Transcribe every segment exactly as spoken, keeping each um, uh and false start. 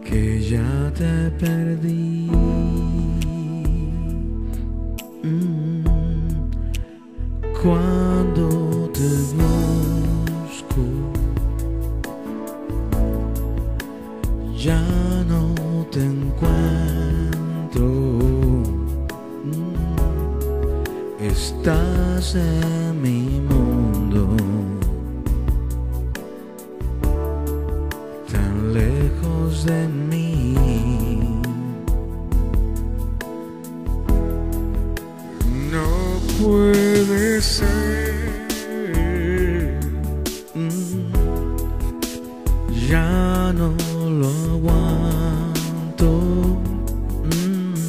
que ya te perdí. Mm. Cuando te busco, ya no te encuentro. Mm. Estás en mi mundo, tan lejos de mí. No puede ser. Mm. Ya no lo aguanto. Mm.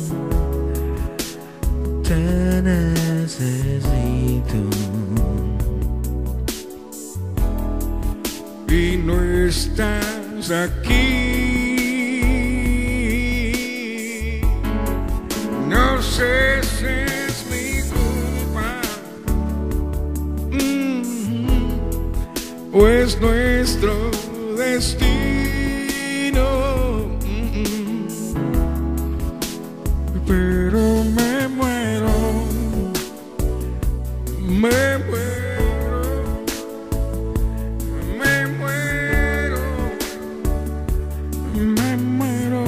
Te necesito. Y no estás aquí. No sé si es mi culpa, mm, o es nuestro destino, mm, pero me muero, me muero, me muero, me muero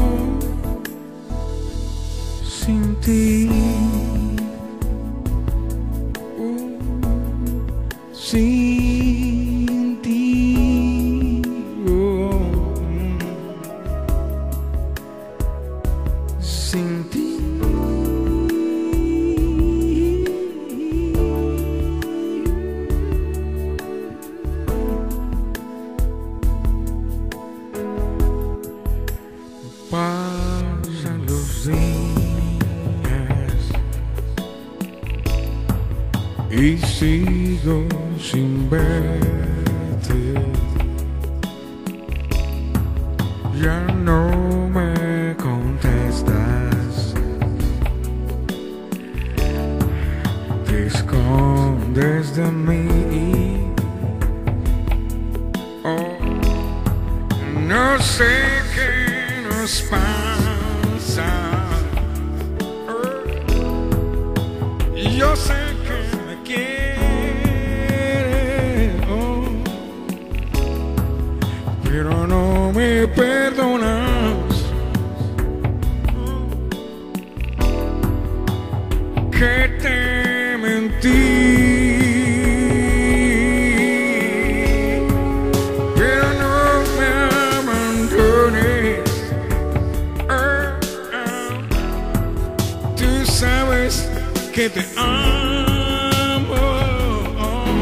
sin ti. Uh, sin ti. Oh, sin ti. Pasan los días y sigo sin verte. Ya no me contestas, te escondes de mí. Oh, no sé qué nos pasa. Oh, yo sé que me quieres, oh, pero no me perdonas. Que te mentí, pero no me abandones. Oh, oh. Tú sabes que te amo, oh,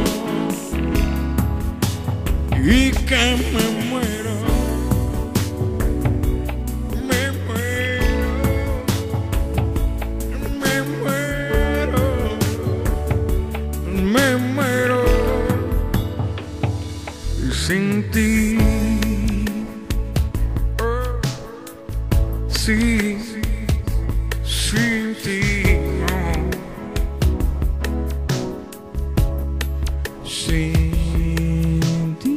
y que me muero, me muero, me muero, me muero sin ti. Oh, sí, sin ti. Oh. Sin ti.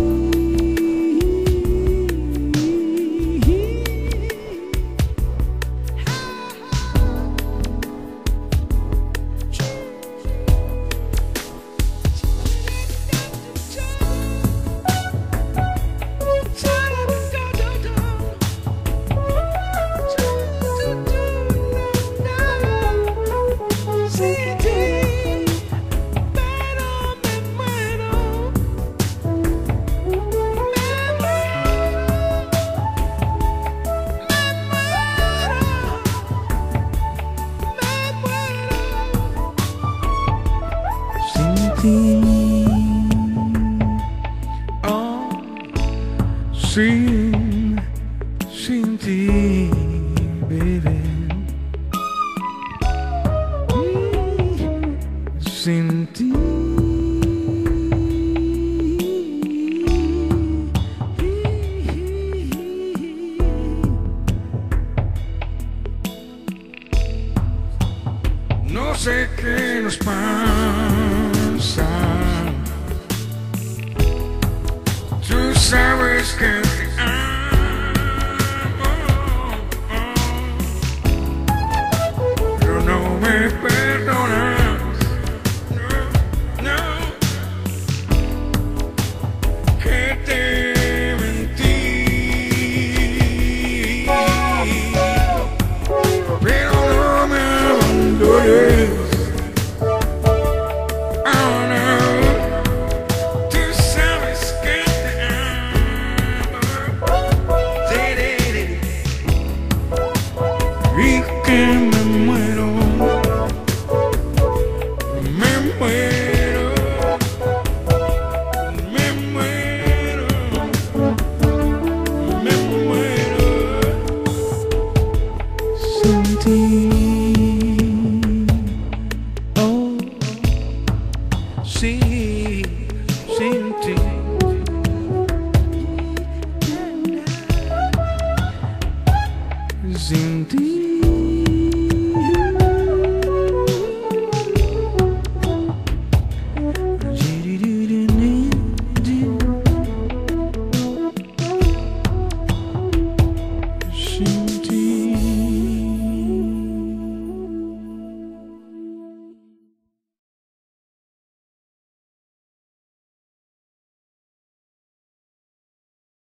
Oh, sin, sin ti, baby. Mm, sin ti. No sé qué nos pasa. Tú sabes que te amo. que me muero, me muero, me muero, me muero sin ti. Oh, sí, sin ti. Sin ti.